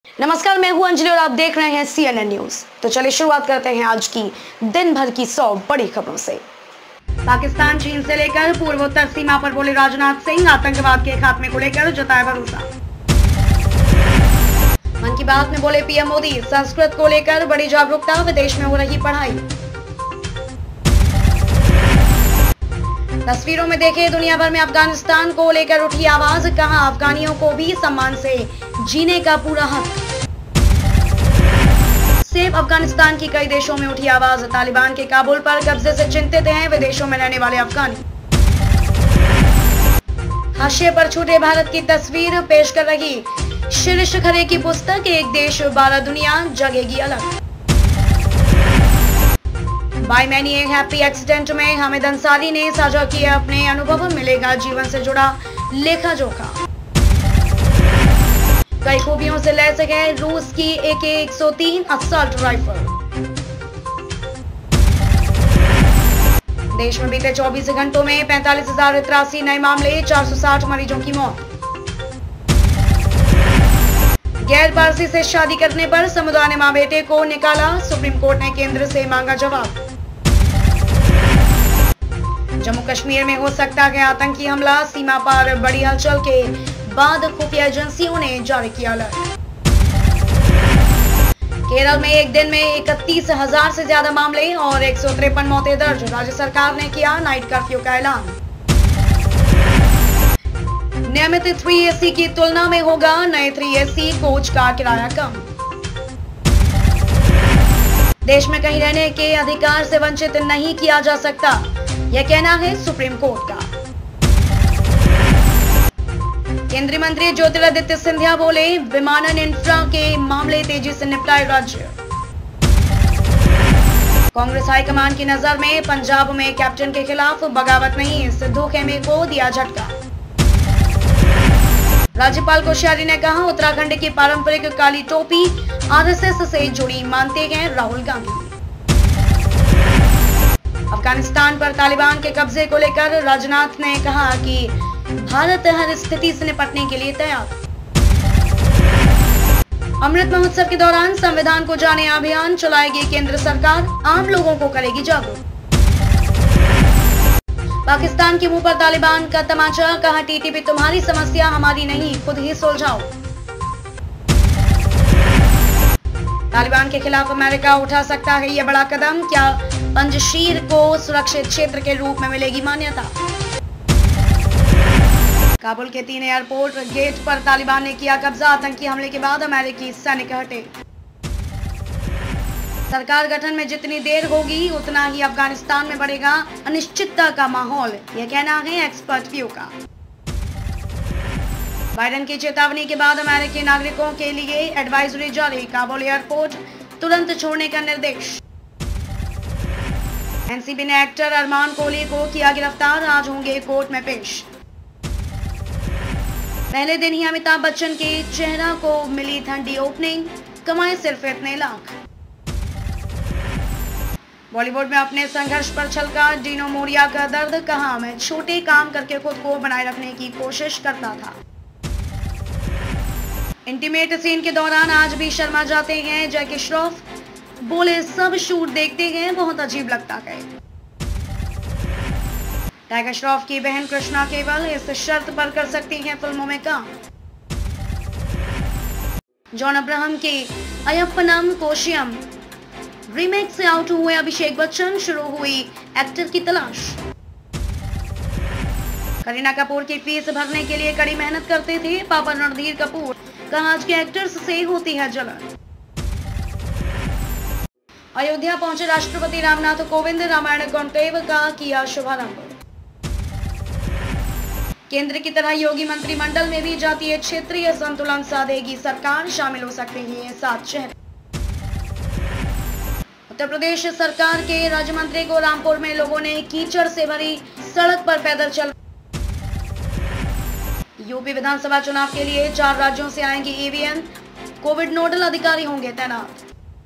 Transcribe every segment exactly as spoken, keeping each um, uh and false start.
नमस्कार, मैं हूं अंजलि और आप देख रहे हैं सीएनएन न्यूज। तो चलिए शुरुआत करते हैं आज की दिन भर की सौ बड़ी खबरों से। पाकिस्तान चीन से लेकर पूर्वोत्तर सीमा पर बोले राजनाथ सिंह, आतंकवाद के खात्मे को लेकर जताया भरोसा। मन की बात में बोले पीएम मोदी, संस्कृत को लेकर बड़ी जागरूकता, विदेश में हो रही पढ़ाई। तस्वीरों में देखे दुनिया भर में अफगानिस्तान को लेकर उठी आवाज, कहा अफगानियों को भी सम्मान से जीने का पूरा हक। सिर्फ अफगानिस्तान की कई देशों में उठी आवाज, तालिबान के काबुल पर कब्जे से चिंतित हैं विदेशों में रहने वाले अफगानी। हाशिए पर छूटे भारत की तस्वीर पेश कर रही शिरीष खरे की पुस्तक एक देश बारह दुनिया जगेगी अलग। By many a happy accident में हामिद अंसारी ने साझा किए अपने अनुभव, मिलेगा जीवन से जुड़ा लेखा जोखा। कई खूबियों से लैस है रूस की ए के एक सौ तीन असॉल्ट राइफल। देश में बीते चौबीस घंटों में पैंतालीस हजार तिरासी नए मामले, चार सौ साठ मरीजों की मौत। गैर पारसी से शादी करने पर समुदाय ने मां बेटे को निकाला, सुप्रीम कोर्ट ने केंद्र से मांगा जवाब। जम्मू कश्मीर में हो सकता है आतंकी हमला, सीमा पर बड़ी हलचल के बाद खुफिया एजेंसियों ने जारी किया अलर्ट। केरल में एक दिन में इकतीस हजार से ज्यादा मामले और एक सौ तिरपन मौतें दर्ज, राज्य सरकार ने किया नाइट कर्फ्यू का ऐलान। नियमित थ्री एसी की तुलना में होगा नए थ्री एसी कोच का किराया कम। देश में कहीं रहने के अधिकार से वंचित नहीं किया जा सकता, यह कहना है सुप्रीम कोर्ट का। केंद्रीय मंत्री ज्योतिरादित्य सिंधिया बोले, विमानन इंफ्रा के मामले तेजी से निपटाए राज्य। कांग्रेस हाईकमान की नजर में पंजाब में कैप्टन के खिलाफ बगावत नहीं, सिद्धू खेमे को दिया झटका। राज्यपाल कोश्यारी ने कहा, उत्तराखंड की पारंपरिक काली टोपी आरएसएस से जुड़ी मानते हैं राहुल गांधी। अफगानिस्तान पर तालिबान के कब्जे को लेकर राजनाथ ने कहा कि भारत हर स्थिति से निपटने के लिए तैयार। अमृत महोत्सव के दौरान संविधान को जाने अभियान चलाएगी केंद्र सरकार, आम लोगों को करेगी जागरूक। पाकिस्तान के मुंह पर तालिबान का तमाचा, कहा टीटीपी तुम्हारी समस्या हमारी नहीं, खुद ही सुलझाओ। तालिबान के खिलाफ अमेरिका उठा सकता है यह बड़ा कदम, क्या पंजशीर को सुरक्षित क्षेत्र के रूप में मिलेगी मान्यता। काबुल के तीन एयरपोर्ट गेट पर तालिबान ने किया कब्जा, आतंकी हमले के बाद अमेरिकी सैनिक हटे। सरकार गठन में जितनी देर होगी उतना ही अफगानिस्तान में बढ़ेगा अनिश्चितता का माहौल, यह कहना है एक्सपर्ट व्यू का। बाइडेन की चेतावनी के बाद अमेरिकी नागरिकों के लिए एडवाइजरी जारी, काबुल एयरपोर्ट तुरंत छोड़ने का निर्देश। एनसीबी ने एक्टर अरमान कोहली को किया गिरफ्तार, आज होंगे कोर्ट में पेश। पहले दिन ही अमिताभ बच्चन के चेहरा को मिली ठंडी ओपनिंग, कमाए सिर्फ इतने लाख। बॉलीवुड में अपने संघर्ष पर छलका डीनो मोरिया का दर्द, कहा मैं छोटे काम करके खुद को बनाए रखने की कोशिश करता था। इंटीमेट सीन के दौरान आज भी शर्मा जाते हैं जैकी श्रॉफ, बोले सब शूट देखते हैं बहुत अजीब लगता है। टाइगर श्रॉफ की बहन कृष्णा केवल इस शर्त पर कर सकती हैं फिल्मों में काम। जॉन अब्राहम के अयप्पनम कोशियम रीमेक से आउट हुए अभिषेक बच्चन, शुरू हुई एक्टर की तलाश। करीना कपूर की फीस भरने के लिए कड़ी मेहनत करते थे पापा रणधीर कपूर, कहा आज के एक्टर्स से होती है जलन। अयोध्या पहुंचे राष्ट्रपति रामनाथ कोविंद, रामायण कॉन्क्लेव का किया शुभारंभ। केंद्र की तरह योगी मंत्रिमंडल में भी जातीय क्षेत्रीय संतुलन साधेगी सरकार, शामिल हो सकते हैं सात शहर। उत्तर प्रदेश सरकार के राज्य मंत्री को रामपुर में लोगों ने कीचड़ से भरी सड़क पर पैदल चल। यूपी विधानसभा चुनाव के लिए चार राज्यों से आएंगे ईवीएम, कोविड नोडल अधिकारी होंगे तैनात।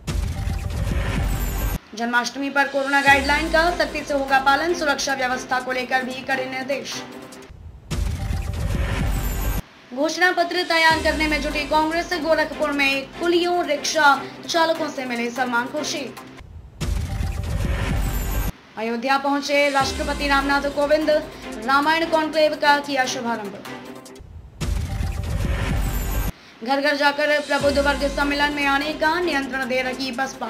जन्माष्टमी पर कोरोना गाइडलाइन का सख्ती से होगा पालन, सुरक्षा व्यवस्था को लेकर भी कड़े निर्देश। घोषणा पत्र तैयार करने में जुटी कांग्रेस। गोरखपुर में कुलियों रिक्शा चालकों से मिले सलमान खुर्शीद। अयोध्या पहुंचे राष्ट्रपति रामनाथ कोविंद। रामायण कॉन्क्लेव का किया शुभारंभ। घर घर जाकर प्रबुद्ध वर्ग सम्मेलन में आने का नियंत्रण दे रही बसपा।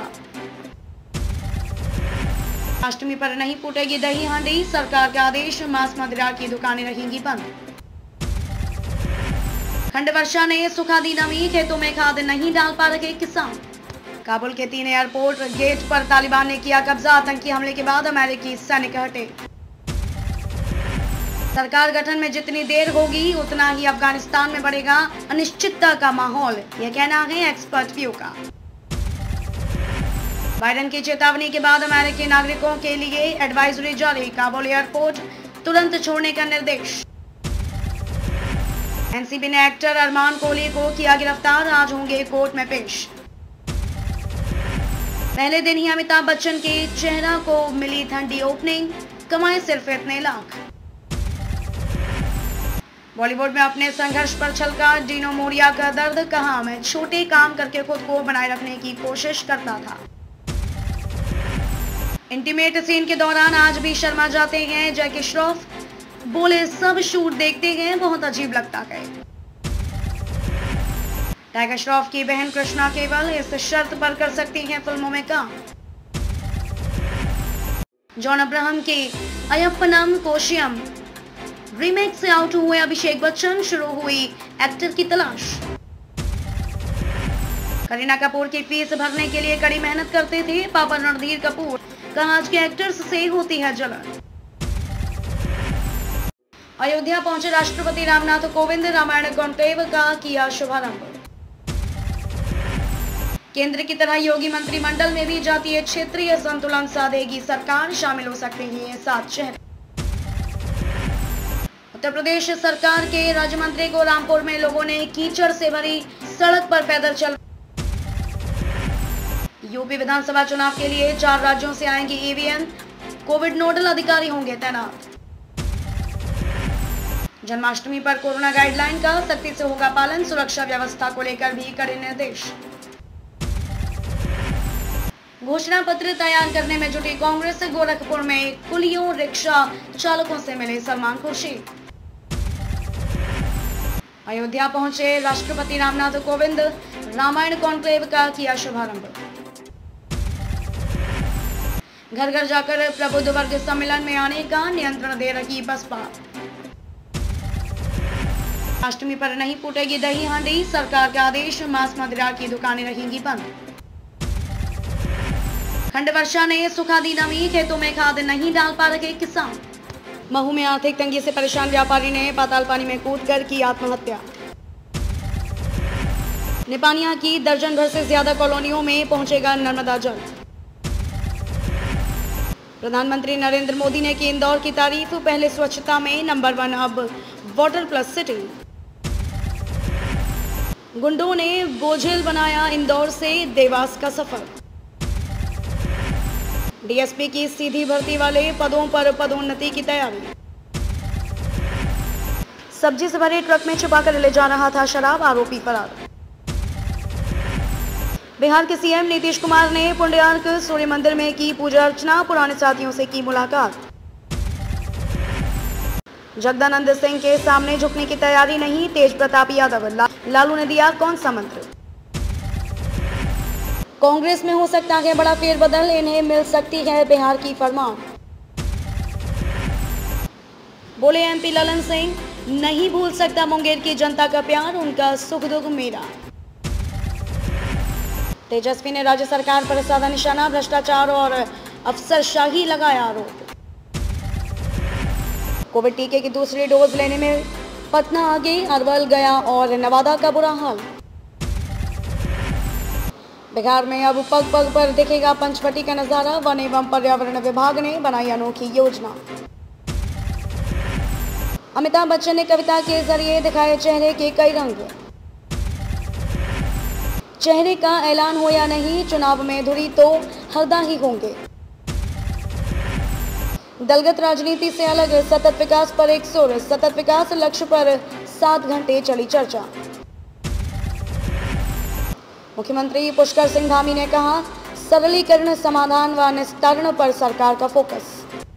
अष्टमी पर नहीं फूटेगी दही हांडी। सरकार का आदेश। मांस मदिरा की दुकानें रहेंगी बंद। खंड वर्षा ने सुखा दी नमी। खेतों में खाद नहीं डाल पा रहे किसान। काबुल के तीन एयरपोर्ट गेट पर तालिबान ने किया कब्जा। आतंकी हमले के बाद अमेरिकी सैनिक हटे। सरकार गठन में जितनी देर होगी उतना ही अफगानिस्तान में बढ़ेगा अनिश्चितता का माहौल, यह कहना है एक्सपर्ट व्यू का। बाइडेन की चेतावनी के बाद अमेरिकी नागरिकों के लिए एडवाइजरी जारी। काबुल एयरपोर्ट तुरंत छोड़ने का निर्देश। एनसीबी ने एक्टर अरमान कोहली को किया गिरफ्तार। आज होंगे कोर्ट में पेश। पहले दिन ही अमिताभ बच्चन के चेहरा को मिली ठंडी ओपनिंग। कमाए सिर्फ इतने लाख। बॉलीवुड में अपने संघर्ष पर छलका डीनो मोरिया का दर्द। कहा, मैं छोटे काम करके खुद को बनाए रखने की कोशिश करता था। इंटीमेट सीन के दौरान आज भी शर्मा जाते हैं जैकी श्रॉफ। बोले, सब शूट देखते हैं बहुत अजीब लगता है। टाइगर श्रॉफ की बहन कृष्णा केवल इस शर्त पर कर सकती हैं फिल्मों में काम। जॉन अब्राहम के अयप्पनम कोशियम रीमेक से आउट हुए अभिषेक बच्चन। शुरू हुई एक्टर की तलाश। करीना कपूर की फीस भरने के लिए कड़ी मेहनत करते थे पापा रणधीर कपूर। कहा, आज के एक्टर्स से होती है जलन। अयोध्या पहुंचे राष्ट्रपति रामनाथ कोविंद। रामायण कॉन्क्लेव का किया शुभारंभ। केंद्र की तरह योगी मंत्रिमंडल में भी जातीय क्षेत्रीय संतुलन साधेगी सरकार। शामिल हो सकते हैं सात शहर। उत्तर प्रदेश सरकार के राज्य मंत्री को रामपुर में लोगों ने कीचड़ से भरी सड़क पर पैदल चल। यूपी विधानसभा चुनाव के लिए चार राज्यों से आएंगे ईवीएम। कोविड नोडल अधिकारी होंगे तैनात। जन्माष्टमी पर कोरोना गाइडलाइन का सख्ती से होगा पालन। सुरक्षा व्यवस्था को लेकर भी कड़े निर्देश। घोषणा पत्र तैयार करने में जुटी कांग्रेस। गोरखपुर में कुलियों रिक्शा चालकों से मिले सलमान खुर्शीद। अयोध्या पहुंचे राष्ट्रपति रामनाथ कोविंद। रामायण कॉन्क्लेव का किया शुभारंभ। घर घर जाकर प्रबुद्ध वर्ग सम्मेलन में आने का नियंत्रण दे रही बसपा। अष्टमी पर नहीं फूटेगी दही हांडी। सरकार का आदेश। मांस मदिरा की दुकानें रहेंगी बंद। खंड वर्षा ने सुखा दी नमी। खेतों में खाद नहीं डाल पा रहे किसान। महू में आर्थिक तंगी से परेशान व्यापारी ने पाताल पानी में कूदकर की आत्महत्या। निपानिया की दर्जन भर से ज्यादा कॉलोनियों में पहुंचेगा नर्मदा जल। प्रधानमंत्री नरेंद्र मोदी ने की इंदौर की तारीफ। पहले स्वच्छता में नंबर वन, अब वाटर प्लस सिटी। गुंडों ने बोझिल बनाया इंदौर से देवास का सफर। डीएसपी की सीधी भर्ती वाले पदों पर पदोन्नति की तैयारी। सब्जी से भरे ट्रक में छिपाकर ले जा रहा था शराब। आरोपी फरार। बिहार के सीएम नीतीश कुमार ने पुंडयार्क सूर्य मंदिर में की पूजा अर्चना। पुराने साथियों से की मुलाकात। जगदानंद सिंह के सामने झुकने की तैयारी नहीं। तेज प्रताप यादव। ला, लालू ने दिया कौन सा मंत्र। कांग्रेस में हो सकता है बड़ा फेरबदल। इन्हें मिल सकती है बिहार की फरमान। बोले एमपी ललन सिंह, नहीं भूल सकता मुंगेर की जनता का प्यार। उनका सुख दुख मेरा। तेजस्वी ने राज्य सरकार पर साधा निशाना। भ्रष्टाचार और अफसरशाही लगाया आरोप। कोविड टीके की दूसरी डोज लेने में पटना आगे। अरवल, गया और नवादा का बुरा हाल। बिहार में अब पग पग पर दिखेगा पंचवटी का नजारा। वन एवं पर्यावरण विभाग ने बनाई अनोखी योजना। अमिताभ बच्चन ने कविता के जरिए दिखाए चेहरे के कई रंग। चेहरे का ऐलान हो या नहीं, चुनाव में धुरी तो हरदा ही होंगे। दलगत राजनीति से अलग सतत विकास पर एक सुर। सतत विकास लक्ष्य पर सात घंटे चली चर्चा। मुख्यमंत्री पुष्कर सिंह धामी ने कहा, सरलीकरण, समाधान व निस्तारण पर सरकार का फोकस।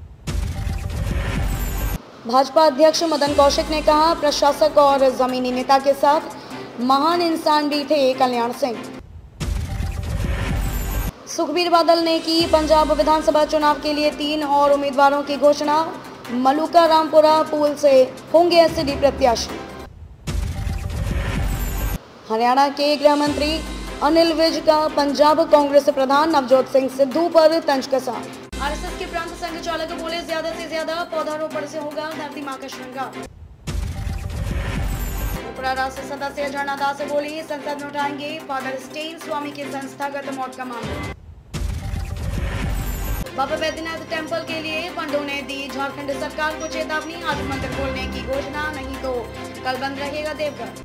भाजपा अध्यक्ष मदन कौशिक ने कहा, प्रशासक और जमीनी नेता के साथ महान इंसान भी थे कल्याण सिंह। सुखबीर बादल ने की पंजाब विधानसभा चुनाव के लिए तीन और उम्मीदवारों की घोषणा। मलूका रामपुरा पूल से होंगे एसडी प्रत्याशी। हरियाणा के गृह मंत्री अनिल विज का पंजाब कांग्रेस प्रधान नवजोत सिंह सिद्धू पर तंज कसा। आरएसएस के प्रांत संघ चालक बोले, ज्यादा से ज्यादा पौधारोपण से होगा धरती मां का श्रृंगार। त्रिपुरा राष्ट्र सदस्य झरना दास बोली, संसद में उठाएंगे फादर स्टेन स्वामी के संस्थागत मौत का मामला। बाबा बैद्यनाथ टेंपल के लिए फंडों ने दी झारखंड सरकार को चेतावनी। आज मंदिर खोलने की घोषणा, नहीं तो कल बंद रहेगा देवघर।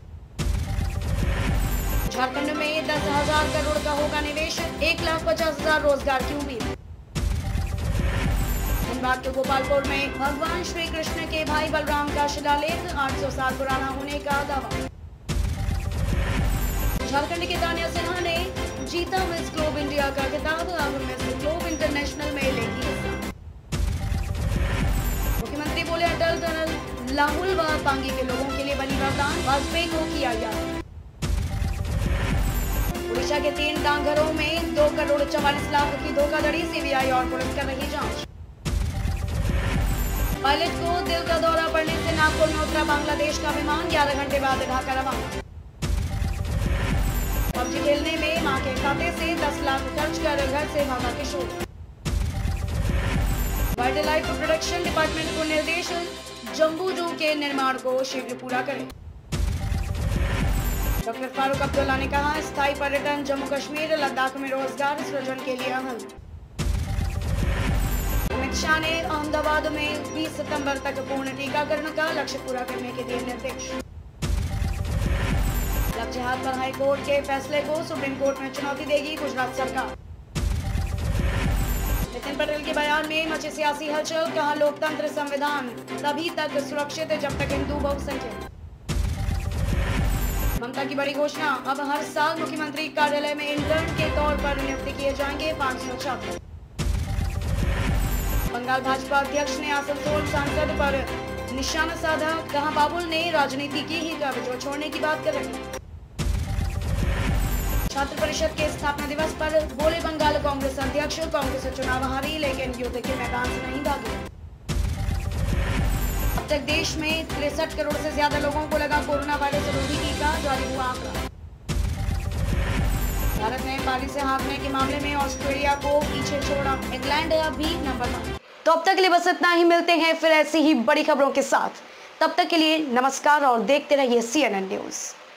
झारखंड में दस हजार करोड़ का होगा निवेश, एक लाख पचास हजार रोजगार की उम्मीद। धनबाद के गोपालपुर में भगवान श्री कृष्ण के भाई बलराम का शिलालेख, आठ सौ साल पुराना होने का दावा। झारखंड के तानिया सिन्हा ने जीता मिस ग्लोब इंडिया का खिताब, अब मिस ग्लोब इंटरनेशनल में लेगी हिस्सा। मुख्यमंत्री बोले, अटल टनल लाहुल व पांगी के लोगों के लिए बनी वरदान, वाजपेयी को किया याद। उड़ीसा के तीन डाकघरों में दो करोड़ चवालीस लाख की धोखाधड़ी, सीबीआई और पुलिस कर रही जांच। पायलट को दिल का दौरा पड़ने से नागपुर में उतरा बांग्लादेश का विमान, ग्यारह घंटे बाद ढाका रवाना। पबजी खेलने में मां के खाते से दस लाख खर्च कर घर से भागा किशोर। वाइल्ड लाइफ प्रोटेक्शन डिपार्टमेंट को निर्देश, जम्बू जू के निर्माण को शीघ्र पूरा करें। डॉक्टर फारूक अब्दुल्ला ने कहा, स्थायी पर्यटन जम्मू कश्मीर लद्दाख में रोजगार सृजन के लिए अहम। अमित शाह ने अहमदाबाद में बीस सितंबर तक पूर्ण टीकाकरण का लक्ष्य पूरा करने के दिए निर्देश। जिहाद पर हाई कोर्ट के फैसले को सुप्रीम कोर्ट में चुनौती देगी गुजरात सरकार। नितिन पटेल के बयान में मची सियासी हलचल, कहा, लोकतंत्र संविधान तभी तक सुरक्षित जब तक हिंदू बहुसंख्यक। ममता की बड़ी घोषणा, अब हर साल मुख्यमंत्री कार्यालय में इंटर्न के तौर पर नियुक्त किए जाएंगे पांच सौ छात्र। बंगाल भाजपा अध्यक्ष ने आसनसोल सांसद पर निशाना साधा, कहा, बाबुल ने राजनीति की ही कब जो छोड़ने की बात कर रहे। छात्र परिषद के स्थापना दिवस पर बोले बंगाल कांग्रेस अध्यक्ष, कांग्रेस चुनाव हारी लेकिन युद्ध के मैदान से नहीं भागी। अब तक देश में तिरसठ करोड़ से ज्यादा लोगों को लगा कोरोना वायरस रोधी टीका, जारी हुआ आंकड़ा। भारत ने पारी से हारने के मामले में ऑस्ट्रेलिया को पीछे छोड़ा, इंग्लैंड अभी नंबर वन। तो अब तक के लिए बस इतना ही, मिलते हैं फिर ऐसी ही बड़ी खबरों के साथ। तब तक के लिए नमस्कार और देखते रहिए सीएनएन न्यूज।